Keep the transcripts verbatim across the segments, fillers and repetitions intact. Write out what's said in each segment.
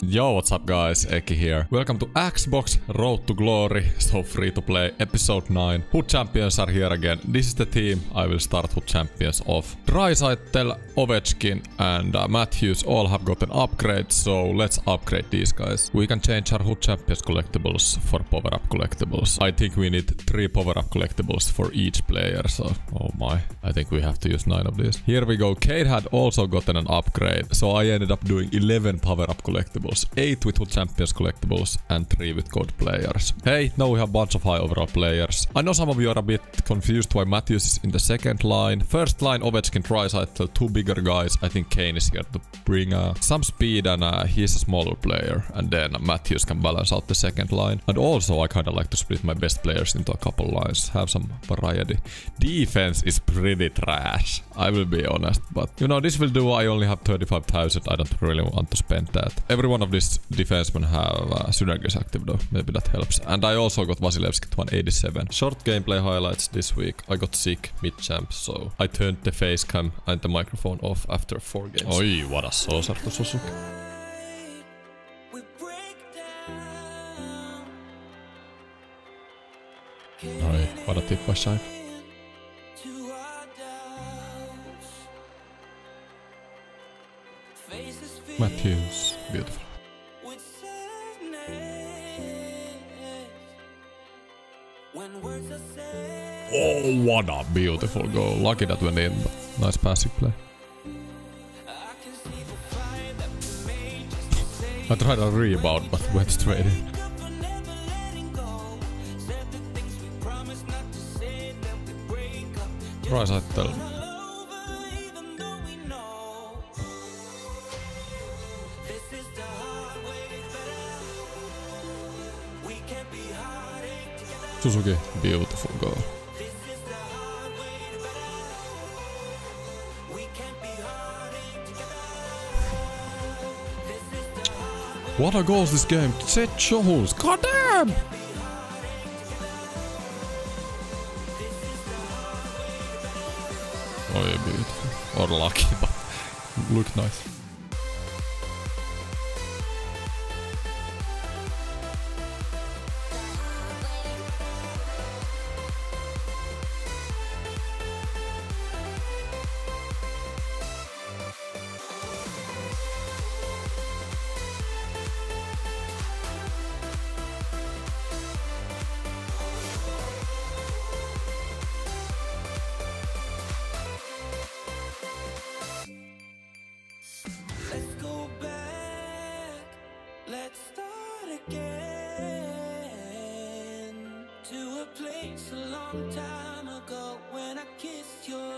Yo, what's up guys, Eki here. Welcome to Xbox Road to Glory, so free to play, episode nine. Hood Champions are here again. This is the team I will start Hood Champions off. Draisaitl, Ovechkin and uh, Matthews all have gotten upgrades, so let's upgrade these guys. We can change our Hood Champions collectibles for power-up collectibles. I think we need three power-up collectibles for each player, so oh my. I think we have to use nine of these. Here we go. Cade had also gotten an upgrade, so I ended up doing eleven power-up collectibles. eight with Hood Champions collectibles and three with God players. Hey, now we have a bunch of high overall players. I know some of you are a bit confused why Matthews is in the second line. First line, Ovechkin, Draisaitl, two bigger guys. I think Kane is here to bring uh, some speed and uh, he's a smaller player. And then Matthews can balance out the second line. And also I kinda like to split my best players into a couple lines. Have some variety. Defense is pretty trash, I will be honest. But you know, this will do. I only have thirty-five thousand. I don't really want to spend that. Everyone of this defensemen have uh, synergies active though. Maybe that helps. And I also got Vasilevsky to one eighty-seven. Short gameplay highlights this week. I got sick mid-champ, so I turned the face cam and the microphone off after four games. Oi, what a saucer to Suzuki. Oi, what a tip by Shine. Matthews, beautiful. Oh, what a beautiful goal. Lucky that went in, but nice passing play. I tried a rebound, but went straight in. Draisaitl. Suzuki, beautiful goal. What a goal this game! Seth Jones! God damn! Oh yeah, beautiful. Or lucky, but look nice. Let's start again to a place a long time ago when I kissed your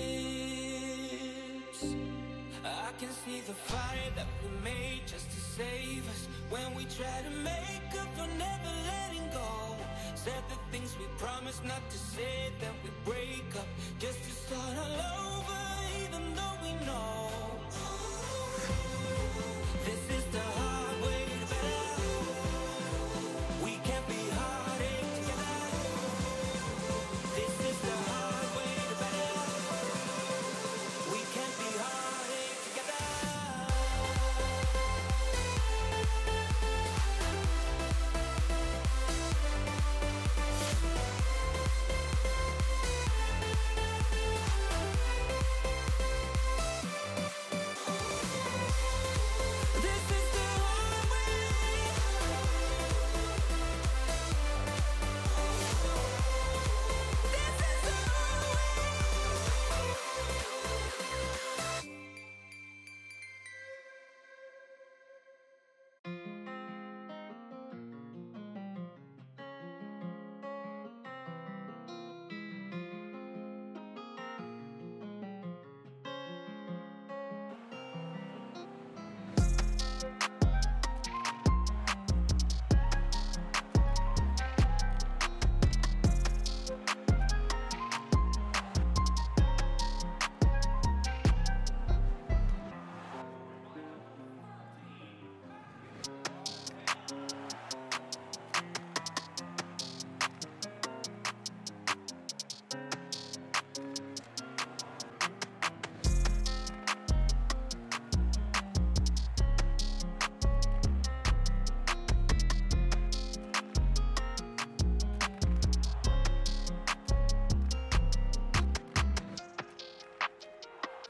lips. I can see the fire that we made just to save us when we try to make up for never letting go. Said the things we promised not to say, that we break up just to start all over, even though we know this is the hard way.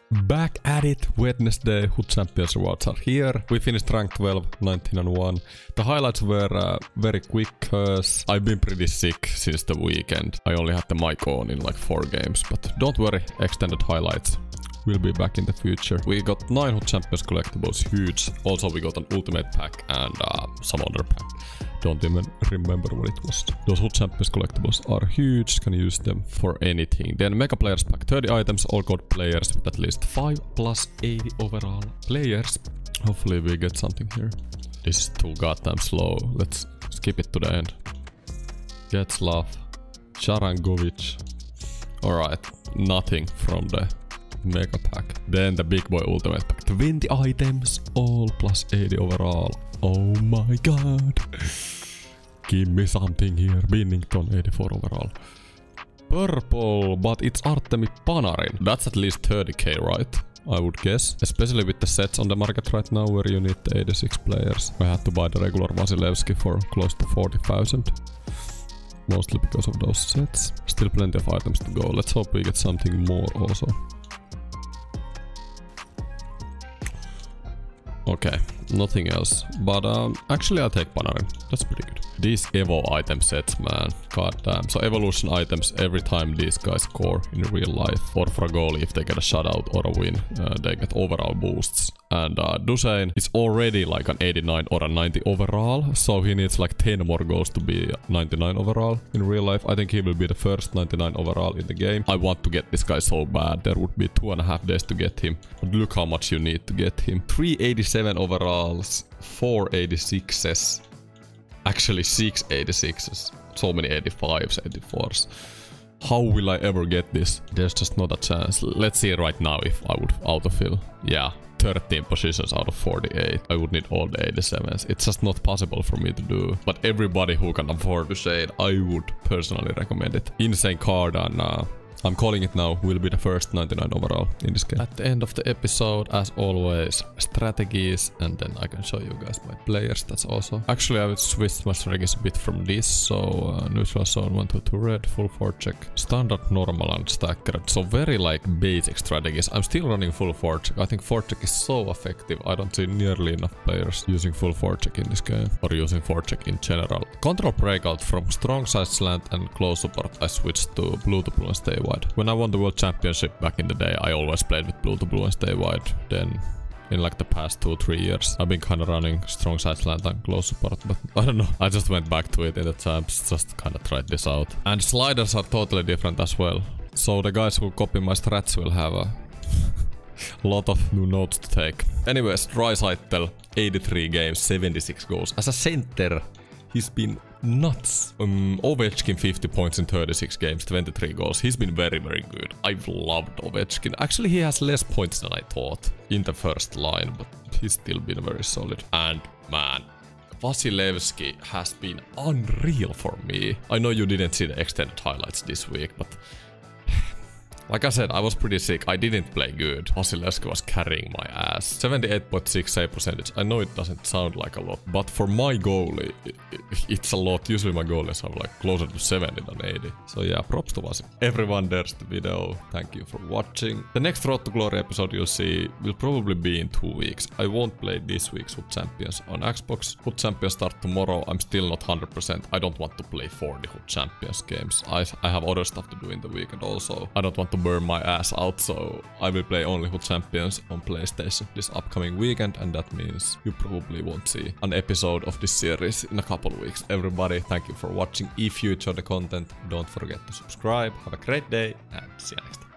Back at it, Wednesday, H U T Champions rewards are here. We finished rank twelve, nineteen and one. The highlights were uh, very quick cause I've been pretty sick since the weekend. I only had the mic on in like four games, but don't worry, extended highlights will be back in the future. We got nine H U T Champions collectibles, huge. Also we got an ultimate pack and uh, some other pack. Don't even remember what it was. Those H U T Champions collectibles are huge, can use them for anything. Then Mega Players pack, thirty items, all code players with at least five plus eighty overall players. Hopefully we get something here. This is too goddamn slow. Let's skip it to the end. Getzlav, Sharangovic. Alright, nothing from the Mega pack. Then the big boy ultimate pack, twenty items, all plus eighty overall. Oh my god. Give me something here. Binnington, eighty-four overall. Purple, but it's Artemi Panarin. That's at least thirty K, right? I would guess. Especially with the sets on the market right now where you need the eighty-six players. I had to buy the regular Vasilevsky for close to forty thousand. Mostly because of those sets. Still plenty of items to go. Let's hope we get something more also. Okay, nothing else. But um, actually I'll take Panarin. That's pretty good. These Evo item sets, man. God damn. So evolution items every time these guys score in real life. Or for a goal if they get a shutout or a win. Uh, they get overall boosts. And uh, Duchesne is already like an eighty-nine or a ninety overall. So he needs like ten more goals to be ninety-nine overall in real life. I think he will be the first ninety-nine overall in the game. I want to get this guy so bad. There would be two and a half days to get him. But look how much you need to get him. three eighty-seven overalls, four eighty-sixes. Actually six eighty-sixes. So many eighty-fives, eighty-fours. How will I ever get this? There's just not a chance. Let's see right now if I would autofill. Yeah, thirteen positions out of forty-eight. I would need all the eighty-sevens. It's just not possible for me to do. But everybody who can afford to say it, I would personally recommend it. Insane card and uh, I'm calling it now, will be the first ninety-nine overall in this game. At the end of the episode, as always, strategies, and then I can show you guys my players. That's also. Actually, I would switch my strategies a bit from this. So, uh, neutral zone, one, two, two red, full forecheck, standard, normal, and stacker. So, very like basic strategies. I'm still running full forecheck. I think forecheck is so effective. I don't see nearly enough players using full forecheck in this game, or using forecheck in general. Control breakout from strong side slant and close support. I switched to blue to blue and stay wide. When I won the World Championship back in the day, I always played with blue to blue and stay wide. Then in like the past two, three years, I've been kind of running strong side slant and close support, but I don't know. I just went back to it in the champs, just kind of tried this out. And sliders are totally different as well. So the guys who copy my strats will have a lot of new notes to take. Anyways, Draisaitl, eighty-three games, seventy-six goals. As a center, he's been nuts. Um, Ovechkin fifty points in thirty-six games, twenty-three goals. He's been very, very good. I've loved Ovechkin. Actually, he has less points than I thought in the first line, but he's still been very solid. And man, Vasilevsky has been unreal for me. I know you didn't see the extended highlights this week, but like I said, I was pretty sick. I didn't play good. Vasilevsky was carrying my ass. seventy-eight point six save percentage. I know it doesn't sound like a lot, but for my goalie, it's a lot. Usually my goalies have like closer to seventy than eighty. So yeah, props to Vasi. Everyone, there's the video. Thank you for watching. The next Road to Glory episode you'll see will probably be in two weeks. I won't play this week's H U T Champions on Xbox. H U T Champions start tomorrow. I'm still not one hundred percent. I don't want to play forty H U T Champions games. I, I have other stuff to do in the weekend also. I don't want to burn my ass out, so I will play only H U T Champions on PlayStation this upcoming weekend, and that means you probably won't see an episode of this series in a couple of weeks. Everybody, thank you for watching. If you enjoyed the content, don't forget to subscribe. Have a great day and see you next time.